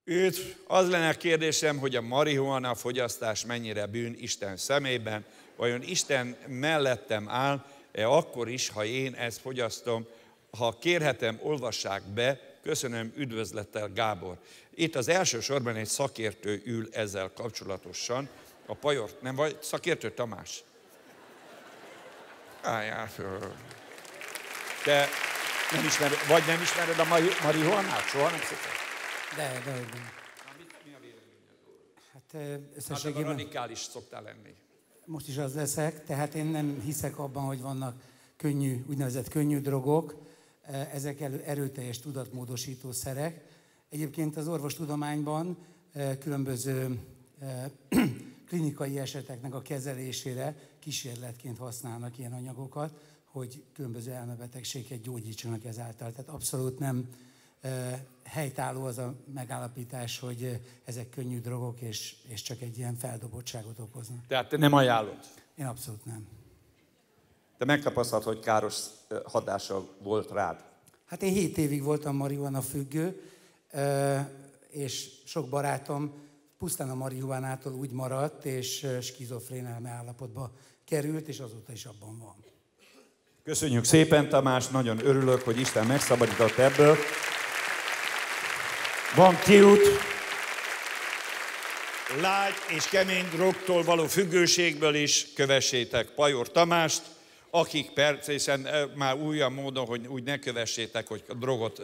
Az lenne a kérdésem, hogy a marihuana fogyasztás mennyire bűn Isten szemében, vajon Isten mellettem áll-e akkor is, ha én ezt fogyasztom? Ha kérhetem, olvassák be, köszönöm, üdvözlettel Gábor. Itt az első sorban egy szakértő ül ezzel kapcsolatosan, a Pajor, nem vagy szakértő, Tamás? Te nem ismered, vagy nem ismered a marihuanát? Soha nem szokott? De. Mi a véleményed? Hát összességében... Hát radikális szoktál lenni. Most is az leszek, tehát én nem hiszek abban, hogy vannak úgynevezett könnyű drogok, ezek erőteljes tudatmódosító szerek. Egyébként az orvostudományban különböző klinikai eseteknek a kezelésére kísérletként használnak ilyen anyagokat, hogy különböző elmebetegségeket gyógyítsanak ezáltal. Tehát abszolút nem helytálló az a megállapítás, hogy ezek könnyű drogok, és csak egy ilyen feldobottságot okoznak. Tehát te nem ajánlod? Én abszolút nem. Te megtapasztalt, hogy káros hatása volt rád? Hát én 7 évig voltam marihuana függő, és sok barátom pusztán a marihuanától úgy maradt, és skizofrén elmeállapotba került, és azóta is abban van. Köszönjük szépen, Tamás, nagyon örülök, hogy Isten megszabadított ebből. Van kiút. Lágy és kemény drogtól való függőségből is kövessétek Pajor Tamást, akik percésen már újabb módon, hogy úgy ne kövessétek, hogy a drogot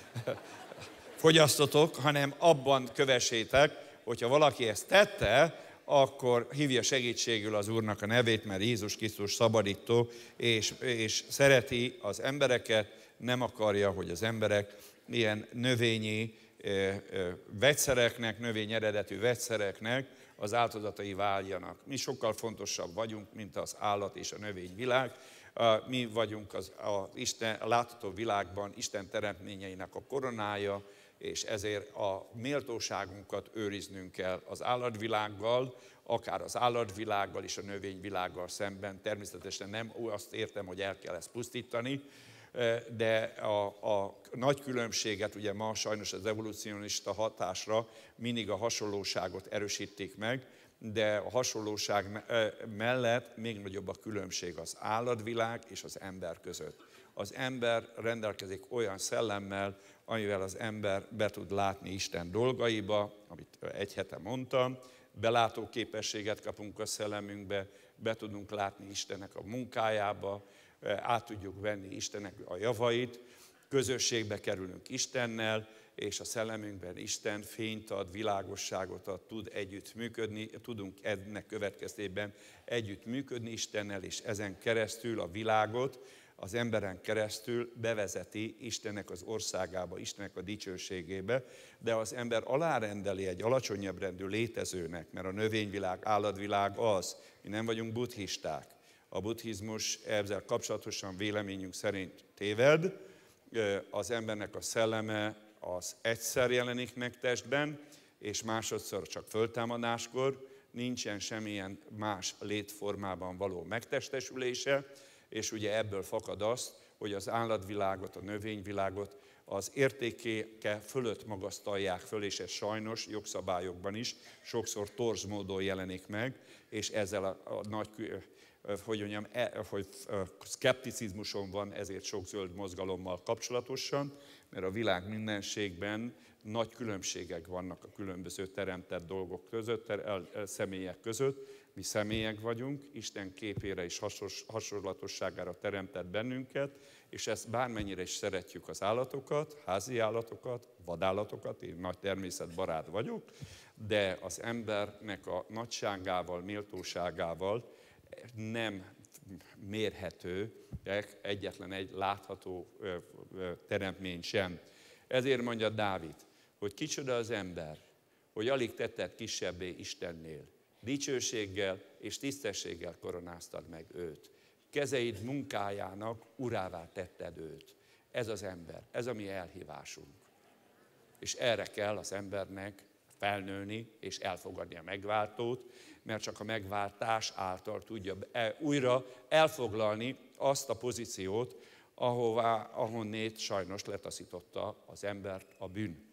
fogyasztotok, hanem abban kövessétek, hogyha valaki ezt tette, akkor hívja segítségül az Úrnak a nevét, mert Jézus Krisztus szabadító, és szereti az embereket, nem akarja, hogy az emberek ilyen növényi vegyszereknek, növény eredetű vegyszereknek az áldozatai váljanak. Mi sokkal fontosabb vagyunk, mint az állat és a növényvilág. Mi vagyunk a látható világban Isten teremtményeinek a koronája, és ezért a méltóságunkat őriznünk kell az állatvilággal, akár az állatvilággal és a növényvilággal szemben. Természetesen nem azt értem, hogy el kell ezt pusztítani, de a nagy különbséget, ugye ma sajnos az evolucionista hatásra mindig a hasonlóságot erősítik meg, de a hasonlóság mellett még nagyobb a különbség az állatvilág és az ember között. Az ember rendelkezik olyan szellemmel, amivel az ember be tud látni Isten dolgaiba, amit egy hete mondtam, belátó képességet kapunk a szellemünkbe, be tudunk látni Istennek a munkájába, át tudjuk venni Istennek a javait, közösségbe kerülünk Istennel, és a szellemünkben Isten fényt ad, világosságot ad, tud együtt működni, tudunk ennek következtében együtt működni Istennel, és ezen keresztül a világot, az emberen keresztül bevezeti Istennek az országába, Istennek a dicsőségébe, de az ember alárendeli egy alacsonyabb rendű létezőnek, mert a növényvilág, állatvilág az, mi nem vagyunk buddhisták. A buddhizmus ezzel kapcsolatosan véleményünk szerint téved, az embernek a szelleme az egyszer jelenik meg testben, és másodszor csak föltámadáskor, nincsen semmilyen más létformában való megtestesülése, és ugye ebből fakad azt, hogy az állatvilágot, a növényvilágot az értéke fölött magasztalják föl, és ez sajnos jogszabályokban is sokszor torz módon jelenik meg, és ezzel a nagy, hogy mondjam, hogy szkepticizmuson van ezért sok zöld mozgalommal kapcsolatosan, mert a világ mindenségben nagy különbségek vannak a különböző teremtett dolgok között, személyek között. Mi személyek vagyunk, Isten képére és hasonlatosságára teremtett bennünket, és ezt bármennyire is szeretjük az állatokat, házi állatokat, vadállatokat, én nagy természetbarát vagyok, de az embernek a nagyságával, méltóságával nem mérhető egyetlen egy látható teremtmény sem. Ezért mondja Dávid, hogy kicsoda az ember, hogy alig tetted kisebbé Istennél. Dicsőséggel és tisztességgel koronáztad meg őt. Kezeid munkájának urává tetted őt. Ez az ember, ez a mi elhívásunk. És erre kell az embernek felnőni és elfogadni a megváltót, mert csak a megváltás által tudja újra elfoglalni azt a pozíciót, ahonnét sajnos letaszította az embert a bűn.